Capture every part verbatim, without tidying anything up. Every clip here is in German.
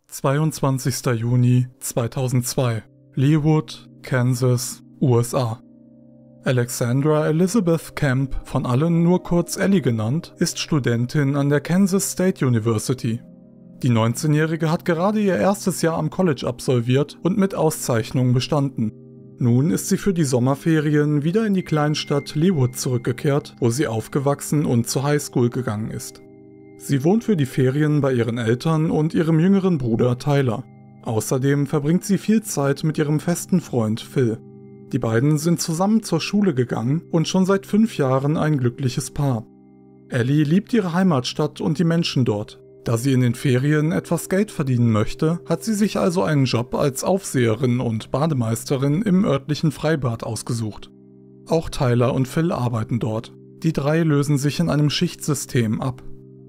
zweiundzwanzigster Juni zweitausendzwei, Leawood, Kansas, U S A. Alexandra Elizabeth Camp, von allen nur kurz Ellie genannt, ist Studentin an der Kansas State University. Die neunzehnjährige hat gerade ihr erstes Jahr am College absolviert und mit Auszeichnung bestanden. Nun ist sie für die Sommerferien wieder in die Kleinstadt Leawood zurückgekehrt, wo sie aufgewachsen und zur Highschool gegangen ist. Sie wohnt für die Ferien bei ihren Eltern und ihrem jüngeren Bruder Tyler. Außerdem verbringt sie viel Zeit mit ihrem festen Freund Phil. Die beiden sind zusammen zur Schule gegangen und schon seit fünf Jahren ein glückliches Paar. Ellie liebt ihre Heimatstadt und die Menschen dort. Da sie in den Ferien etwas Geld verdienen möchte, hat sie sich also einen Job als Aufseherin und Bademeisterin im örtlichen Freibad ausgesucht. Auch Tyler und Phil arbeiten dort. Die drei lösen sich in einem Schichtsystem ab.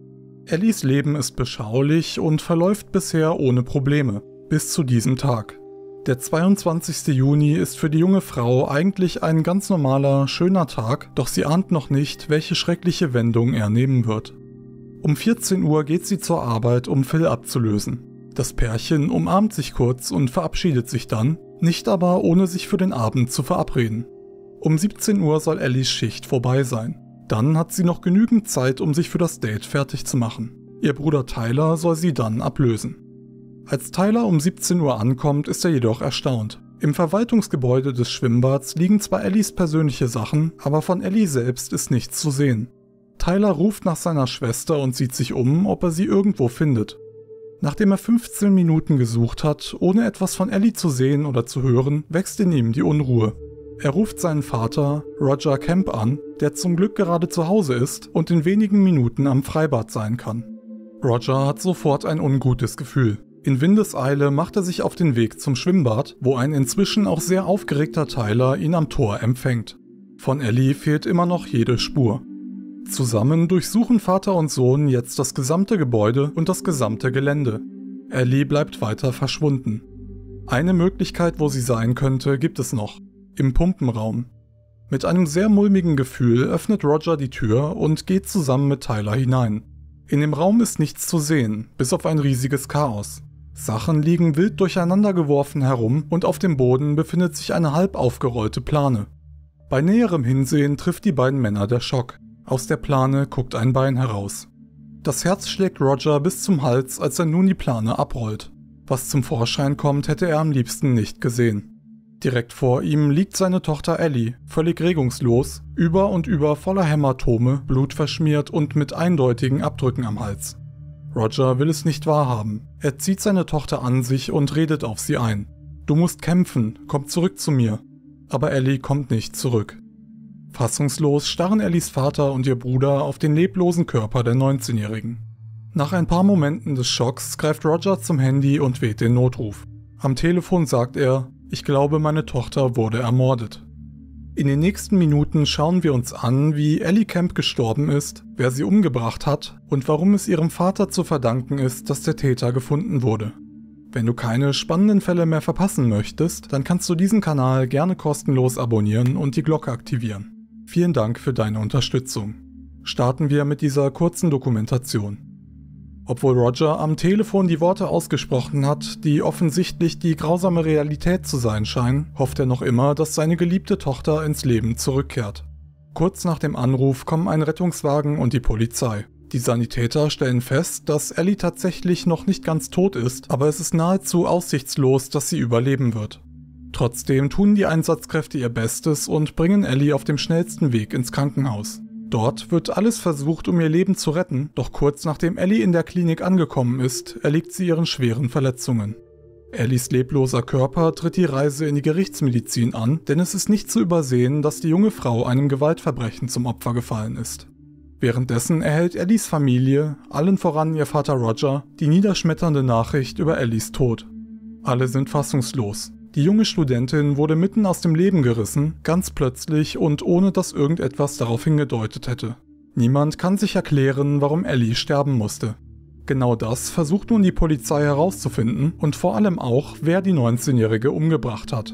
Ellies Leben ist beschaulich und verläuft bisher ohne Probleme, bis zu diesem Tag. Der zweiundzwanzigster Juni ist für die junge Frau eigentlich ein ganz normaler, schöner Tag, doch sie ahnt noch nicht, welche schreckliche Wendung er nehmen wird. Um vierzehn Uhr geht sie zur Arbeit, um Phil abzulösen. Das Pärchen umarmt sich kurz und verabschiedet sich dann, nicht aber ohne sich für den Abend zu verabreden. Um siebzehn Uhr soll Ellies Schicht vorbei sein. Dann hat sie noch genügend Zeit, um sich für das Date fertig zu machen. Ihr Bruder Tyler soll sie dann ablösen. Als Tyler um siebzehn Uhr ankommt, ist er jedoch erstaunt. Im Verwaltungsgebäude des Schwimmbads liegen zwar Ellies persönliche Sachen, aber von Ellie selbst ist nichts zu sehen. Tyler ruft nach seiner Schwester und sieht sich um, ob er sie irgendwo findet. Nachdem er fünfzehn Minuten gesucht hat, ohne etwas von Ellie zu sehen oder zu hören, wächst in ihm die Unruhe. Er ruft seinen Vater, Roger Camp, an, der zum Glück gerade zu Hause ist und in wenigen Minuten am Freibad sein kann. Roger hat sofort ein ungutes Gefühl. In Windeseile macht er sich auf den Weg zum Schwimmbad, wo ein inzwischen auch sehr aufgeregter Tyler ihn am Tor empfängt. Von Ellie fehlt immer noch jede Spur. Zusammen durchsuchen Vater und Sohn jetzt das gesamte Gebäude und das gesamte Gelände. Ellie bleibt weiter verschwunden. Eine Möglichkeit, wo sie sein könnte, gibt es noch. Im Pumpenraum. Mit einem sehr mulmigen Gefühl öffnet Roger die Tür und geht zusammen mit Tyler hinein. In dem Raum ist nichts zu sehen, bis auf ein riesiges Chaos. Sachen liegen wild durcheinandergeworfen herum und auf dem Boden befindet sich eine halb aufgerollte Plane. Bei näherem Hinsehen trifft die beiden Männer der Schock. Aus der Plane guckt ein Bein heraus. Das Herz schlägt Roger bis zum Hals, als er nun die Plane abrollt. Was zum Vorschein kommt, hätte er am liebsten nicht gesehen. Direkt vor ihm liegt seine Tochter Ellie, völlig regungslos, über und über voller Hämatome, blutverschmiert und mit eindeutigen Abdrücken am Hals. Roger will es nicht wahrhaben. Er zieht seine Tochter an sich und redet auf sie ein. »Du musst kämpfen, komm zurück zu mir.« Aber Ellie kommt nicht zurück. Fassungslos starren Ellies Vater und ihr Bruder auf den leblosen Körper der neunzehnjährigen. Nach ein paar Momenten des Schocks greift Roger zum Handy und wählt den Notruf. Am Telefon sagt er: »Ich glaube, meine Tochter wurde ermordet.« In den nächsten Minuten schauen wir uns an, wie Ellie Camp gestorben ist, wer sie umgebracht hat und warum es ihrem Vater zu verdanken ist, dass der Täter gefunden wurde. Wenn du keine spannenden Fälle mehr verpassen möchtest, dann kannst du diesen Kanal gerne kostenlos abonnieren und die Glocke aktivieren. Vielen Dank für deine Unterstützung. Starten wir mit dieser kurzen Dokumentation. Obwohl Roger am Telefon die Worte ausgesprochen hat, die offensichtlich die grausame Realität zu sein scheinen, hofft er noch immer, dass seine geliebte Tochter ins Leben zurückkehrt. Kurz nach dem Anruf kommen ein Rettungswagen und die Polizei. Die Sanitäter stellen fest, dass Ellie tatsächlich noch nicht ganz tot ist, aber es ist nahezu aussichtslos, dass sie überleben wird. Trotzdem tun die Einsatzkräfte ihr Bestes und bringen Ellie auf dem schnellsten Weg ins Krankenhaus. Dort wird alles versucht, um ihr Leben zu retten, doch kurz nachdem Ellie in der Klinik angekommen ist, erliegt sie ihren schweren Verletzungen. Ellies lebloser Körper tritt die Reise in die Gerichtsmedizin an, denn es ist nicht zu übersehen, dass die junge Frau einem Gewaltverbrechen zum Opfer gefallen ist. Währenddessen erhält Ellies Familie, allen voran ihr Vater Roger, die niederschmetternde Nachricht über Ellies Tod. Alle sind fassungslos. Die junge Studentin wurde mitten aus dem Leben gerissen, ganz plötzlich und ohne dass irgendetwas darauf hingedeutet hätte. Niemand kann sich erklären, warum Ellie sterben musste. Genau das versucht nun die Polizei herauszufinden und vor allem auch, wer die neunzehnjährige umgebracht hat.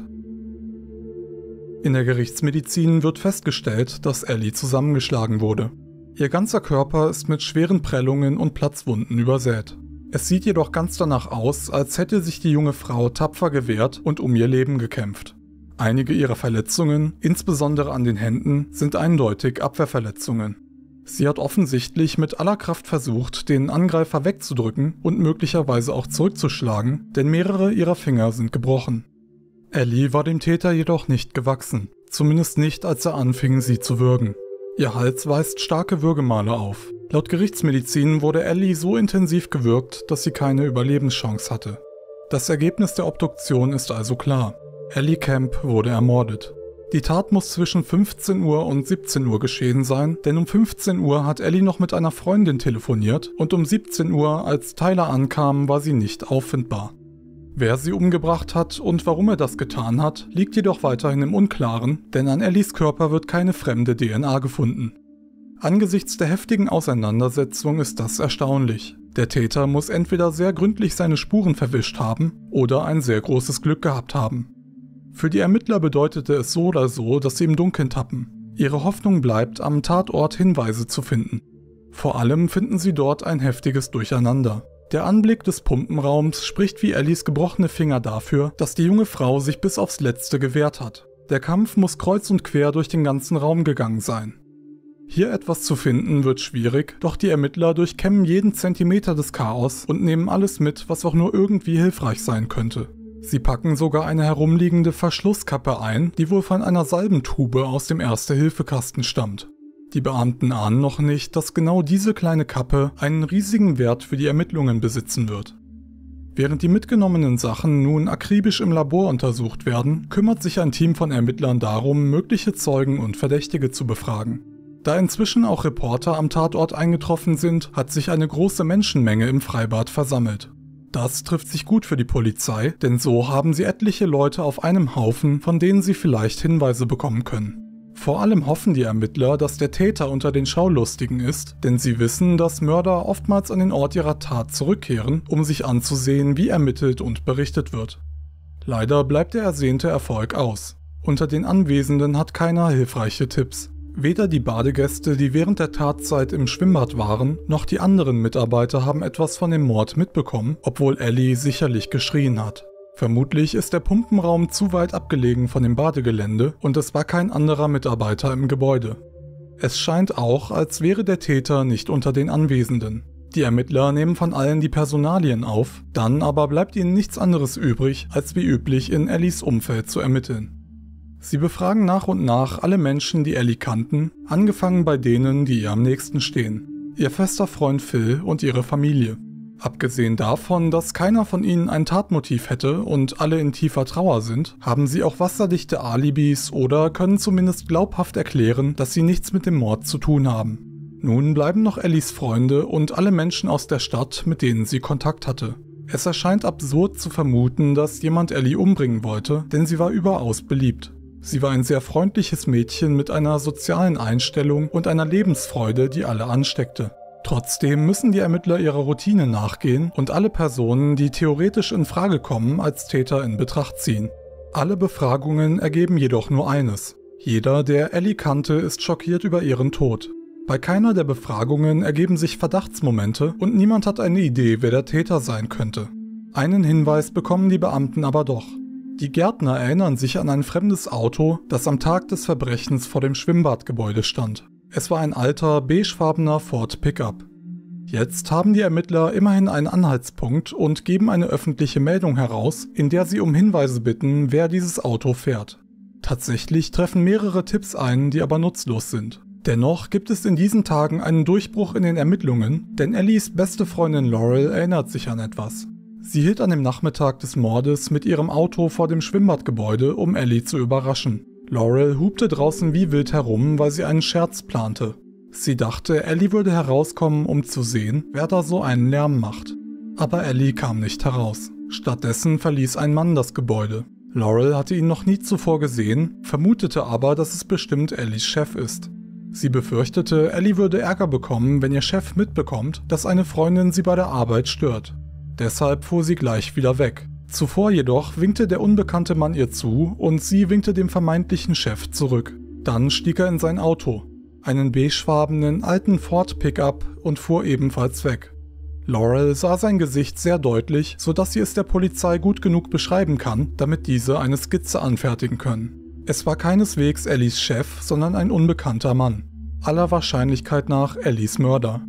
In der Gerichtsmedizin wird festgestellt, dass Ellie zusammengeschlagen wurde. Ihr ganzer Körper ist mit schweren Prellungen und Platzwunden übersät. Es sieht jedoch ganz danach aus, als hätte sich die junge Frau tapfer gewehrt und um ihr Leben gekämpft. Einige ihrer Verletzungen, insbesondere an den Händen, sind eindeutig Abwehrverletzungen. Sie hat offensichtlich mit aller Kraft versucht, den Angreifer wegzudrücken und möglicherweise auch zurückzuschlagen, denn mehrere ihrer Finger sind gebrochen. Ellie war dem Täter jedoch nicht gewachsen, zumindest nicht, als er anfing, sie zu würgen. Ihr Hals weist starke Würgemale auf. Laut Gerichtsmedizin wurde Ellie so intensiv gewürgt, dass sie keine Überlebenschance hatte. Das Ergebnis der Obduktion ist also klar. Ellie Kemp wurde ermordet. Die Tat muss zwischen fünfzehn Uhr und siebzehn Uhr geschehen sein, denn um fünfzehn Uhr hat Ellie noch mit einer Freundin telefoniert und um siebzehn Uhr, als Tyler ankam, war sie nicht auffindbar. Wer sie umgebracht hat und warum er das getan hat, liegt jedoch weiterhin im Unklaren, denn an Ellies Körper wird keine fremde D N A gefunden. Angesichts der heftigen Auseinandersetzung ist das erstaunlich. Der Täter muss entweder sehr gründlich seine Spuren verwischt haben oder ein sehr großes Glück gehabt haben. Für die Ermittler bedeutete es so oder so, dass sie im Dunkeln tappen. Ihre Hoffnung bleibt, am Tatort Hinweise zu finden. Vor allem finden sie dort ein heftiges Durcheinander. Der Anblick des Pumpenraums spricht wie Ellies gebrochene Finger dafür, dass die junge Frau sich bis aufs Letzte gewehrt hat. Der Kampf muss kreuz und quer durch den ganzen Raum gegangen sein. Hier etwas zu finden wird schwierig, doch die Ermittler durchkämmen jeden Zentimeter des Chaos und nehmen alles mit, was auch nur irgendwie hilfreich sein könnte. Sie packen sogar eine herumliegende Verschlusskappe ein, die wohl von einer Salbentube aus dem Erste-Hilfe-Kasten stammt. Die Beamten ahnen noch nicht, dass genau diese kleine Kappe einen riesigen Wert für die Ermittlungen besitzen wird. Während die mitgenommenen Sachen nun akribisch im Labor untersucht werden, kümmert sich ein Team von Ermittlern darum, mögliche Zeugen und Verdächtige zu befragen. Da inzwischen auch Reporter am Tatort eingetroffen sind, hat sich eine große Menschenmenge im Freibad versammelt. Das trifft sich gut für die Polizei, denn so haben sie etliche Leute auf einem Haufen, von denen sie vielleicht Hinweise bekommen können. Vor allem hoffen die Ermittler, dass der Täter unter den Schaulustigen ist, denn sie wissen, dass Mörder oftmals an den Ort ihrer Tat zurückkehren, um sich anzusehen, wie ermittelt und berichtet wird. Leider bleibt der ersehnte Erfolg aus. Unter den Anwesenden hat keiner hilfreiche Tipps. Weder die Badegäste, die während der Tatzeit im Schwimmbad waren, noch die anderen Mitarbeiter haben etwas von dem Mord mitbekommen, obwohl Ellie sicherlich geschrien hat. Vermutlich ist der Pumpenraum zu weit abgelegen von dem Badegelände und es war kein anderer Mitarbeiter im Gebäude. Es scheint auch, als wäre der Täter nicht unter den Anwesenden. Die Ermittler nehmen von allen die Personalien auf, dann aber bleibt ihnen nichts anderes übrig, als wie üblich in Ellies Umfeld zu ermitteln. Sie befragen nach und nach alle Menschen, die Ellie kannten, angefangen bei denen, die ihr am nächsten stehen. Ihr fester Freund Phil und ihre Familie. Abgesehen davon, dass keiner von ihnen ein Tatmotiv hätte und alle in tiefer Trauer sind, haben sie auch wasserdichte Alibis oder können zumindest glaubhaft erklären, dass sie nichts mit dem Mord zu tun haben. Nun bleiben noch Ellies Freunde und alle Menschen aus der Stadt, mit denen sie Kontakt hatte. Es erscheint absurd zu vermuten, dass jemand Ellie umbringen wollte, denn sie war überaus beliebt. Sie war ein sehr freundliches Mädchen mit einer sozialen Einstellung und einer Lebensfreude, die alle ansteckte. Trotzdem müssen die Ermittler ihrer Routine nachgehen und alle Personen, die theoretisch in Frage kommen, als Täter in Betracht ziehen. Alle Befragungen ergeben jedoch nur eines. Jeder, der Ellie kannte, ist schockiert über ihren Tod. Bei keiner der Befragungen ergeben sich Verdachtsmomente und niemand hat eine Idee, wer der Täter sein könnte. Einen Hinweis bekommen die Beamten aber doch. Die Gärtner erinnern sich an ein fremdes Auto, das am Tag des Verbrechens vor dem Schwimmbadgebäude stand. Es war ein alter, beigefarbener Ford Pickup. Jetzt haben die Ermittler immerhin einen Anhaltspunkt und geben eine öffentliche Meldung heraus, in der sie um Hinweise bitten, wer dieses Auto fährt. Tatsächlich treffen mehrere Tipps ein, die aber nutzlos sind. Dennoch gibt es in diesen Tagen einen Durchbruch in den Ermittlungen, denn Ellies beste Freundin Laurel erinnert sich an etwas. Sie hielt an dem Nachmittag des Mordes mit ihrem Auto vor dem Schwimmbadgebäude, um Ellie zu überraschen. Laurel hupte draußen wie wild herum, weil sie einen Scherz plante. Sie dachte, Ellie würde herauskommen, um zu sehen, wer da so einen Lärm macht. Aber Ellie kam nicht heraus. Stattdessen verließ ein Mann das Gebäude. Laurel hatte ihn noch nie zuvor gesehen, vermutete aber, dass es bestimmt Ellies Chef ist. Sie befürchtete, Ellie würde Ärger bekommen, wenn ihr Chef mitbekommt, dass eine Freundin sie bei der Arbeit stört. Deshalb fuhr sie gleich wieder weg. Zuvor jedoch winkte der unbekannte Mann ihr zu und sie winkte dem vermeintlichen Chef zurück. Dann stieg er in sein Auto, einen beigefarbenen alten Ford Pickup, und fuhr ebenfalls weg. Laurel sah sein Gesicht sehr deutlich, sodass sie es der Polizei gut genug beschreiben kann, damit diese eine Skizze anfertigen können. Es war keineswegs Ellies Chef, sondern ein unbekannter Mann. Aller Wahrscheinlichkeit nach Ellies Mörder.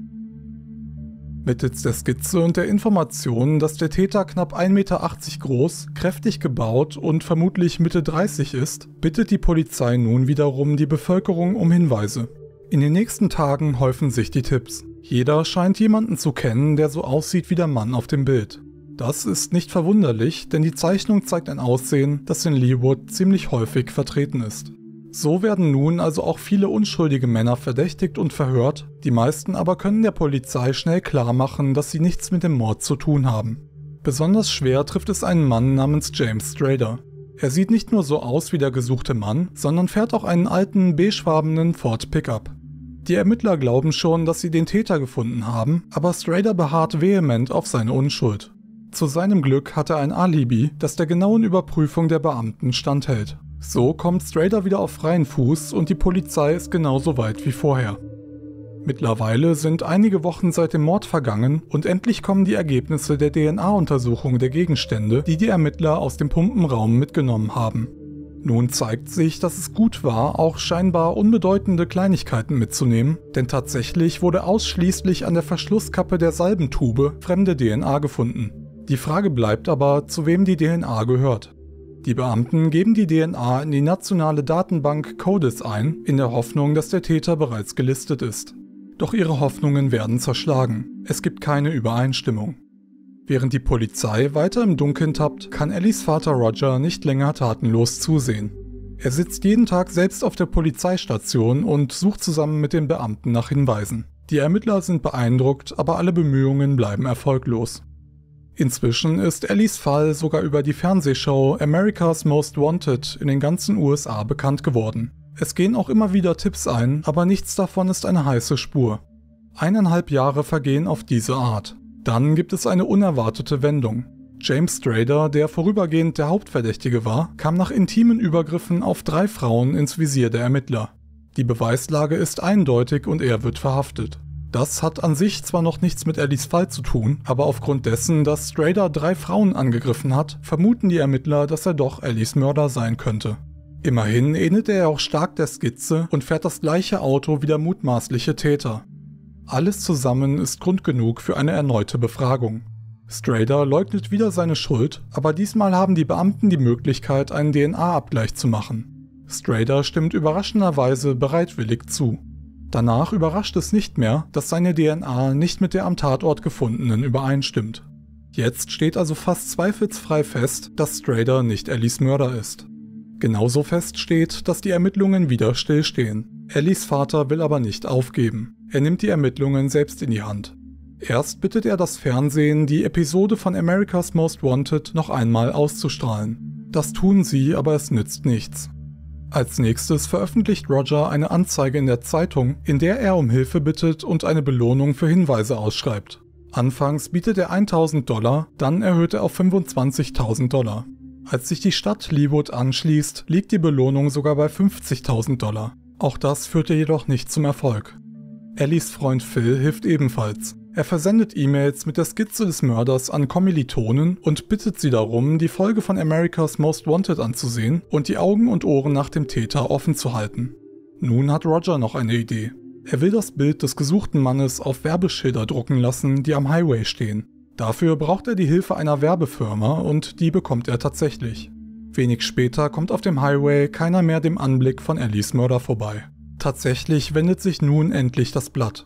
Mittels der Skizze und der Information, dass der Täter knapp ein Meter achtzig groß, kräftig gebaut und vermutlich Mitte dreißig ist, bittet die Polizei nun wiederum die Bevölkerung um Hinweise. In den nächsten Tagen häufen sich die Tipps. Jeder scheint jemanden zu kennen, der so aussieht wie der Mann auf dem Bild. Das ist nicht verwunderlich, denn die Zeichnung zeigt ein Aussehen, das in Leawood ziemlich häufig vertreten ist. So werden nun also auch viele unschuldige Männer verdächtigt und verhört, die meisten aber können der Polizei schnell klar machen, dass sie nichts mit dem Mord zu tun haben. Besonders schwer trifft es einen Mann namens James Strader. Er sieht nicht nur so aus wie der gesuchte Mann, sondern fährt auch einen alten, beigefarbenen Ford Pickup. Die Ermittler glauben schon, dass sie den Täter gefunden haben, aber Strader beharrt vehement auf seine Unschuld. Zu seinem Glück hat er ein Alibi, das der genauen Überprüfung der Beamten standhält. So kommt Strader wieder auf freien Fuß und die Polizei ist genauso weit wie vorher. Mittlerweile sind einige Wochen seit dem Mord vergangen und endlich kommen die Ergebnisse der D N A-Untersuchung der Gegenstände, die die Ermittler aus dem Pumpenraum mitgenommen haben. Nun zeigt sich, dass es gut war, auch scheinbar unbedeutende Kleinigkeiten mitzunehmen, denn tatsächlich wurde ausschließlich an der Verschlusskappe der Salbentube fremde D N A gefunden. Die Frage bleibt aber, zu wem die D N A gehört. Die Beamten geben die D N A in die nationale Datenbank CODIS ein, in der Hoffnung, dass der Täter bereits gelistet ist. Doch ihre Hoffnungen werden zerschlagen. Es gibt keine Übereinstimmung. Während die Polizei weiter im Dunkeln tappt, kann Ellies Vater Roger nicht länger tatenlos zusehen. Er sitzt jeden Tag selbst auf der Polizeistation und sucht zusammen mit den Beamten nach Hinweisen. Die Ermittler sind beeindruckt, aber alle Bemühungen bleiben erfolglos. Inzwischen ist Ellies Fall sogar über die Fernsehshow America's Most Wanted in den ganzen U S A bekannt geworden. Es gehen auch immer wieder Tipps ein, aber nichts davon ist eine heiße Spur. Eineinhalb Jahre vergehen auf diese Art. Dann gibt es eine unerwartete Wendung. James Strader, der vorübergehend der Hauptverdächtige war, kam nach intimen Übergriffen auf drei Frauen ins Visier der Ermittler. Die Beweislage ist eindeutig und er wird verhaftet. Das hat an sich zwar noch nichts mit Ellies Fall zu tun, aber aufgrund dessen, dass Strader drei Frauen angegriffen hat, vermuten die Ermittler, dass er doch Ellies Mörder sein könnte. Immerhin ähnelt er auch stark der Skizze und fährt das gleiche Auto wie der mutmaßliche Täter. Alles zusammen ist Grund genug für eine erneute Befragung. Strader leugnet wieder seine Schuld, aber diesmal haben die Beamten die Möglichkeit, einen D N A-Abgleich zu machen. Strader stimmt überraschenderweise bereitwillig zu. Danach überrascht es nicht mehr, dass seine D N A nicht mit der am Tatort gefundenen übereinstimmt. Jetzt steht also fast zweifelsfrei fest, dass Strader nicht Ellies Mörder ist. Genauso fest steht, dass die Ermittlungen wieder stillstehen. Ellies Vater will aber nicht aufgeben. Er nimmt die Ermittlungen selbst in die Hand. Erst bittet er das Fernsehen, die Episode von America's Most Wanted noch einmal auszustrahlen. Das tun sie, aber es nützt nichts. Als nächstes veröffentlicht Roger eine Anzeige in der Zeitung, in der er um Hilfe bittet und eine Belohnung für Hinweise ausschreibt. Anfangs bietet er eintausend Dollar, dann erhöht er auf fünfundzwanzigtausend Dollar. Als sich die Stadt Leawood anschließt, liegt die Belohnung sogar bei fünfzigtausend Dollar. Auch das führte jedoch nicht zum Erfolg. Ellies Freund Phil hilft ebenfalls. Er versendet E-Mails mit der Skizze des Mörders an Kommilitonen und bittet sie darum, die Folge von America's Most Wanted anzusehen und die Augen und Ohren nach dem Täter offen zu halten. Nun hat Roger noch eine Idee. Er will das Bild des gesuchten Mannes auf Werbeschilder drucken lassen, die am Highway stehen. Dafür braucht er die Hilfe einer Werbefirma und die bekommt er tatsächlich. Wenig später kommt auf dem Highway keiner mehr dem Anblick von Ellies Mörder vorbei. Tatsächlich wendet sich nun endlich das Blatt.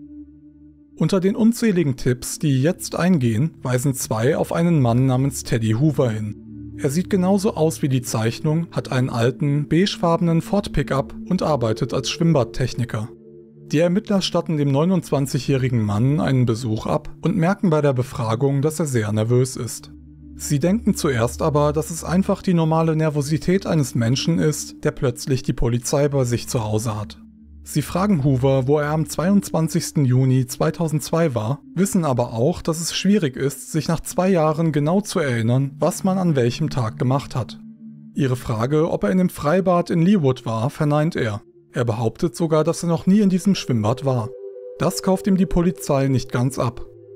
Unter den unzähligen Tipps, die jetzt eingehen, weisen zwei auf einen Mann namens Teddy Hoover hin. Er sieht genauso aus wie die Zeichnung, hat einen alten, beigefarbenen Ford Pickup und arbeitet als Schwimmbadtechniker. Die Ermittler statten dem neunundzwanzigjährigen Mann einen Besuch ab und merken bei der Befragung, dass er sehr nervös ist. Sie denken zuerst aber, dass es einfach die normale Nervosität eines Menschen ist, der plötzlich die Polizei bei sich zu Hause hat. Sie fragen Hoover, wo er am zweiundzwanzigsten Juni zweitausendzwei war, wissen aber auch, dass es schwierig ist, sich nach zwei Jahren genau zu erinnern, was man an welchem Tag gemacht hat. Ihre Frage, ob er in dem Freibad in Leawood war, verneint er. Er behauptet sogar, dass er noch nie in diesem Schwimmbad war. Das kauft ihm die Polizei nicht ganz ab.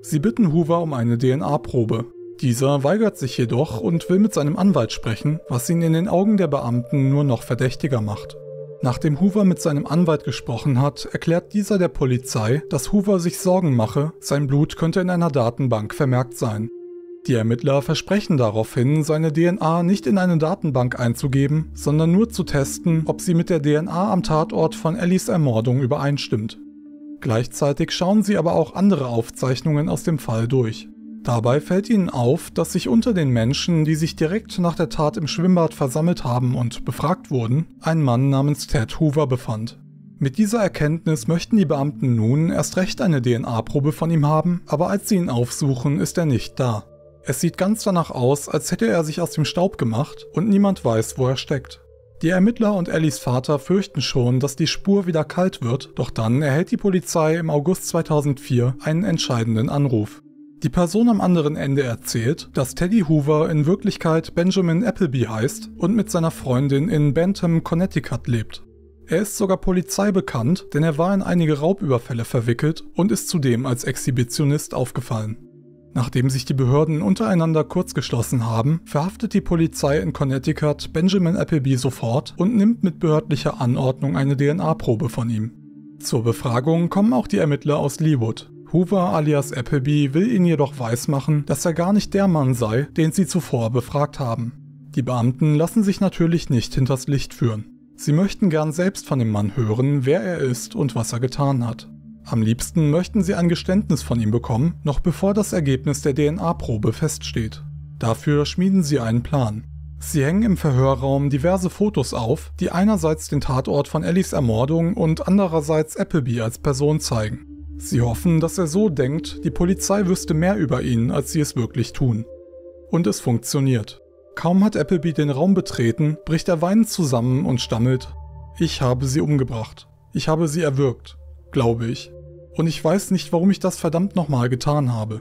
Sie bitten Hoover um eine D N A-Probe. Dieser weigert sich jedoch und will mit seinem Anwalt sprechen, was ihn in den Augen der Beamten nur noch verdächtiger macht. Nachdem Hoover mit seinem Anwalt gesprochen hat, erklärt dieser der Polizei, dass Hoover sich Sorgen mache, sein Blut könnte in einer Datenbank vermerkt sein. Die Ermittler versprechen daraufhin, seine D N A nicht in eine Datenbank einzugeben, sondern nur zu testen, ob sie mit der D N A am Tatort von Ellies Ermordung übereinstimmt. Gleichzeitig schauen sie aber auch andere Aufzeichnungen aus dem Fall durch. Dabei fällt ihnen auf, dass sich unter den Menschen, die sich direkt nach der Tat im Schwimmbad versammelt haben und befragt wurden, ein Mann namens Ted Hoover befand. Mit dieser Erkenntnis möchten die Beamten nun erst recht eine D N A-Probe von ihm haben, aber als sie ihn aufsuchen, ist er nicht da. Es sieht ganz danach aus, als hätte er sich aus dem Staub gemacht und niemand weiß, wo er steckt. Die Ermittler und Ellies Vater fürchten schon, dass die Spur wieder kalt wird, doch dann erhält die Polizei im August zweitausendvier einen entscheidenden Anruf. Die Person am anderen Ende erzählt, dass Teddy Hoover in Wirklichkeit Benjamin Appleby heißt und mit seiner Freundin in Bentham, Connecticut lebt. Er ist sogar Polizei bekannt, denn er war in einige Raubüberfälle verwickelt und ist zudem als Exhibitionist aufgefallen. Nachdem sich die Behörden untereinander kurzgeschlossen haben, verhaftet die Polizei in Connecticut Benjamin Appleby sofort und nimmt mit behördlicher Anordnung eine D N A-Probe von ihm. Zur Befragung kommen auch die Ermittler aus Leawood. Hoover alias Appleby will ihnen jedoch weismachen, dass er gar nicht der Mann sei, den sie zuvor befragt haben. Die Beamten lassen sich natürlich nicht hinters Licht führen. Sie möchten gern selbst von dem Mann hören, wer er ist und was er getan hat. Am liebsten möchten sie ein Geständnis von ihm bekommen, noch bevor das Ergebnis der D N A-Probe feststeht. Dafür schmieden sie einen Plan. Sie hängen im Verhörraum diverse Fotos auf, die einerseits den Tatort von Ellies Ermordung und andererseits Appleby als Person zeigen. Sie hoffen, dass er so denkt, die Polizei wüsste mehr über ihn, als sie es wirklich tun. Und es funktioniert. Kaum hat Appleby den Raum betreten, bricht er weinend zusammen und stammelt: „Ich habe sie umgebracht. Ich habe sie erwürgt, glaube ich. Und ich weiß nicht, warum ich das verdammt nochmal getan habe."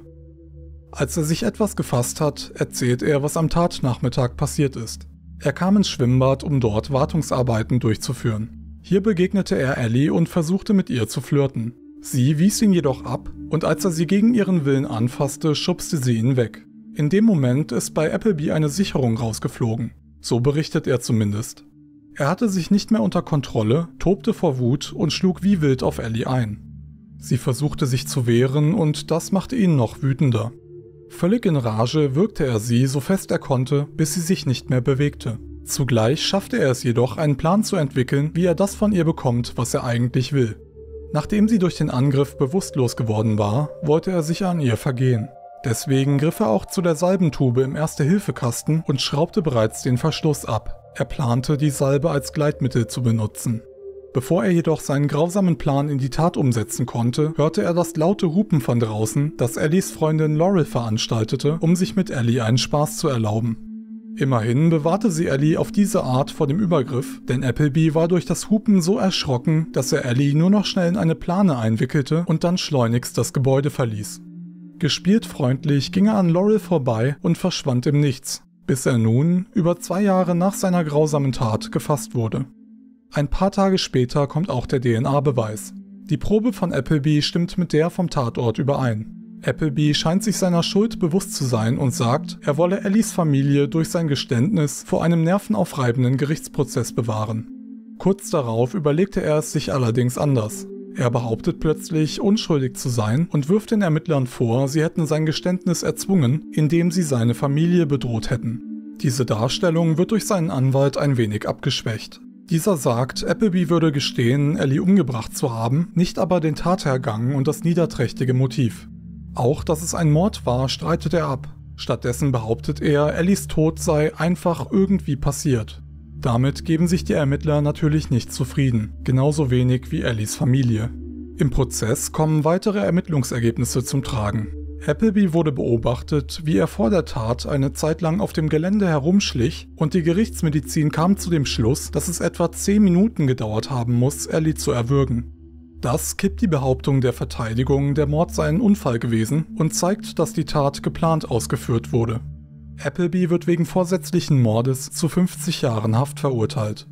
Als er sich etwas gefasst hat, erzählt er, was am Tatnachmittag passiert ist. Er kam ins Schwimmbad, um dort Wartungsarbeiten durchzuführen. Hier begegnete er Ellie und versuchte mit ihr zu flirten. Sie wies ihn jedoch ab und als er sie gegen ihren Willen anfasste, schubste sie ihn weg. In dem Moment ist bei Appleby eine Sicherung rausgeflogen. So berichtet er zumindest. Er hatte sich nicht mehr unter Kontrolle, tobte vor Wut und schlug wie wild auf Ellie ein. Sie versuchte sich zu wehren und das machte ihn noch wütender. Völlig in Rage würgte er sie so fest er konnte, bis sie sich nicht mehr bewegte. Zugleich schaffte er es jedoch, einen Plan zu entwickeln, wie er das von ihr bekommt, was er eigentlich will. Nachdem sie durch den Angriff bewusstlos geworden war, wollte er sich an ihr vergehen. Deswegen griff er auch zu der Salbentube im Erste-Hilfe-Kasten und schraubte bereits den Verschluss ab. Er plante, die Salbe als Gleitmittel zu benutzen. Bevor er jedoch seinen grausamen Plan in die Tat umsetzen konnte, hörte er das laute Hupen von draußen, das Ellies Freundin Laurel veranstaltete, um sich mit Ellie einen Spaß zu erlauben. Immerhin bewahrte sie Ellie auf diese Art vor dem Übergriff, denn Appleby war durch das Hupen so erschrocken, dass er Ellie nur noch schnell in eine Plane einwickelte und dann schleunigst das Gebäude verließ. Gespielt freundlich ging er an Laurel vorbei und verschwand im Nichts, bis er nun, über zwei Jahre nach seiner grausamen Tat, gefasst wurde. Ein paar Tage später kommt auch der D N A-Beweis. Die Probe von Appleby stimmt mit der vom Tatort überein. Appleby scheint sich seiner Schuld bewusst zu sein und sagt, er wolle Ellies Familie durch sein Geständnis vor einem nervenaufreibenden Gerichtsprozess bewahren. Kurz darauf überlegte er es sich allerdings anders. Er behauptet plötzlich, unschuldig zu sein und wirft den Ermittlern vor, sie hätten sein Geständnis erzwungen, indem sie seine Familie bedroht hätten. Diese Darstellung wird durch seinen Anwalt ein wenig abgeschwächt. Dieser sagt, Appleby würde gestehen, Ellie umgebracht zu haben, nicht aber den Tathergang und das niederträchtige Motiv. Auch, dass es ein Mord war, streitet er ab. Stattdessen behauptet er, Ellies Tod sei einfach irgendwie passiert. Damit geben sich die Ermittler natürlich nicht zufrieden, genauso wenig wie Ellies Familie. Im Prozess kommen weitere Ermittlungsergebnisse zum Tragen. Appleby wurde beobachtet, wie er vor der Tat eine Zeit lang auf dem Gelände herumschlich und die Gerichtsmedizin kam zu dem Schluss, dass es etwa zehn Minuten gedauert haben muss, Ellie zu erwürgen. Das kippt die Behauptung der Verteidigung, der Mord sei ein Unfall gewesen und zeigt, dass die Tat geplant ausgeführt wurde. Appleby wird wegen vorsätzlichen Mordes zu fünfzig Jahren Haft verurteilt.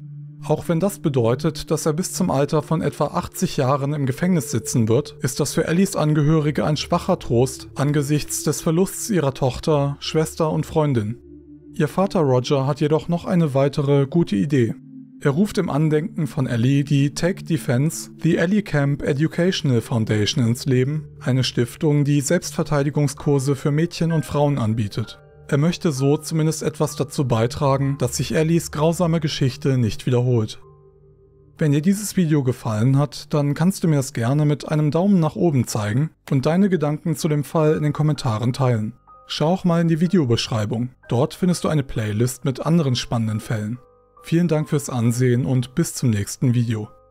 Auch wenn das bedeutet, dass er bis zum Alter von etwa achtzig Jahren im Gefängnis sitzen wird, ist das für Ellies Angehörige ein schwacher Trost angesichts des Verlusts ihrer Tochter, Schwester und Freundin. Ihr Vater Roger hat jedoch noch eine weitere gute Idee. Er ruft im Andenken von Ellie die Take Defense, The Ellie Camp Educational Foundation ins Leben, eine Stiftung, die Selbstverteidigungskurse für Mädchen und Frauen anbietet. Er möchte so zumindest etwas dazu beitragen, dass sich Ellies grausame Geschichte nicht wiederholt. Wenn dir dieses Video gefallen hat, dann kannst du mir das gerne mit einem Daumen nach oben zeigen und deine Gedanken zu dem Fall in den Kommentaren teilen. Schau auch mal in die Videobeschreibung, dort findest du eine Playlist mit anderen spannenden Fällen. Vielen Dank fürs Ansehen und bis zum nächsten Video.